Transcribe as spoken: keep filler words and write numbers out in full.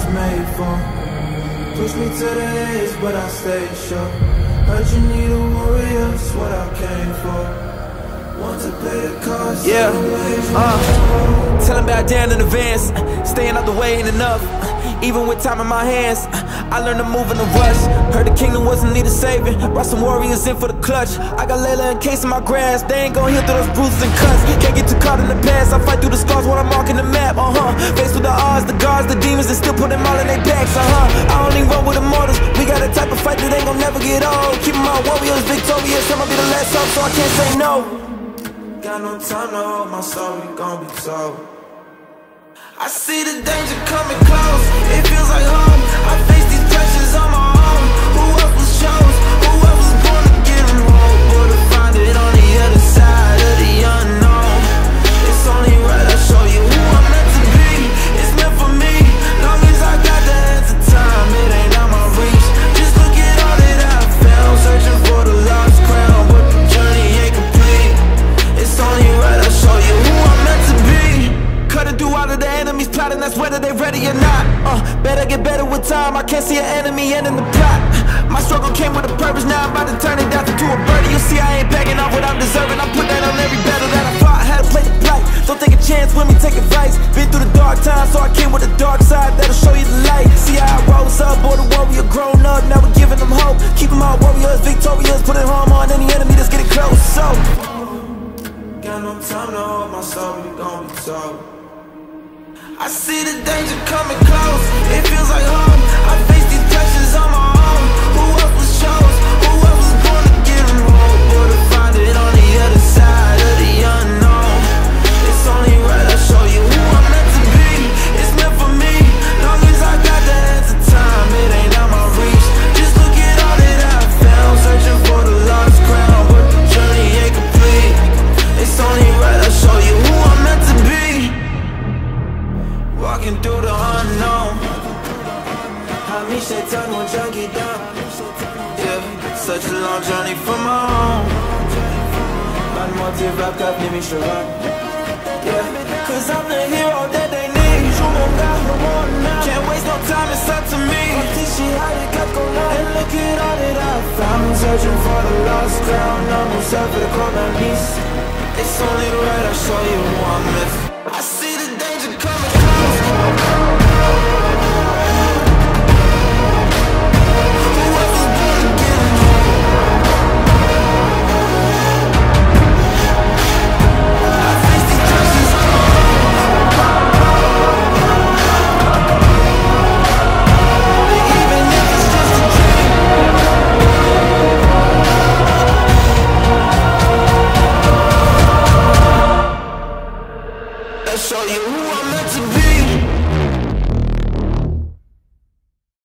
was made for. Push me to the edge, but I stayed sure. Heard you need a warrior, that's what I came for. Want to play the cards, yeah, uh, tell him about down in advance. Staying out the way ain't enough. Even with time in my hands, I learned to move in a rush. Heard the kingdom wasn't needed saving. Brought some warriors in for the clutch. I got Layla encased in my grass. They ain't gon' heal through those bruises and cuts. Can't get too caught in the past. I fight through the scars when I'm marking the map. Uh-huh. Faced with the odds, the guards, the demons, and still put them all in their backs. Uh-huh. I only run with immortals. We got a type of fight that ain't gon' never get old. Keep my warriors victorious. I'ma be the last hope, so I can't say no. Got no time to hold, my story gon' be told. I see the danger coming close. It feels like home. I face these pressures on my own. Who else was chose? Who else was born to get them home? But to find it on the other side of the unknown. It's only right I show you who I'm meant to be. It's meant for me. Long as I got the hands of time, it ain't out my reach. Just look at all that I found, searching for the lost crown, but the journey ain't complete. It's only right I show you who I'm meant to be. Cutting through all of the enemies plotting, that's whether they ready or not. Uh, better get better with time, I can't see an enemy ending the plot. My struggle came with a purpose, now I'm about to turn it down to a birdie. You see I ain't begging off what I'm deserving, I put that on every battle that I fought. Had to play the plight, don't take a chance with me, take advice. Been through the dark times, so I came with a dark side that'll show you the light. See how I rose up, boy the warrior grown up, now we're giving them hope. Keeping my warriors victorious, putting harm on any enemy that's getting close. So got no time to hold, my story gon' be told. I see the danger coming close. It feels like home. I face these pressures on my own. Who else was chose? Who else was born to get them home? But to find it on the other side of the unknown. It's only right I show you who I'm meant to be. It's meant for me. Long as I got the hands of time, it ain't out my reach. Just look at all that I found, searching for the lost crown, but the journey ain't complete. It's only right I show you who I'm meant to be. Walking through the unknown. Hamisha turn one junkie down. Yeah, such a long journey from my home. Man motive up, up, give me strong. Yeah, cause I'm the hero that they need. Can't waste no time, it's up to me. And look at all that I found. I'm searching for the lost crown. I'm on self for the corner piece. It's only right I show you who I'm with. I see the danger coming close. Show you who I'm meant to be.